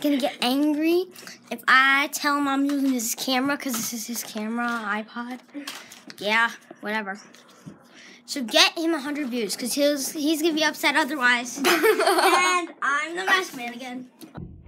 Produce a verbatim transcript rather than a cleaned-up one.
gonna get angry if I tell him I'm using his camera because this is his camera, iPod. Yeah, whatever. So get him one hundred views because he's, he's gonna be upset otherwise. And I'm the masked man again.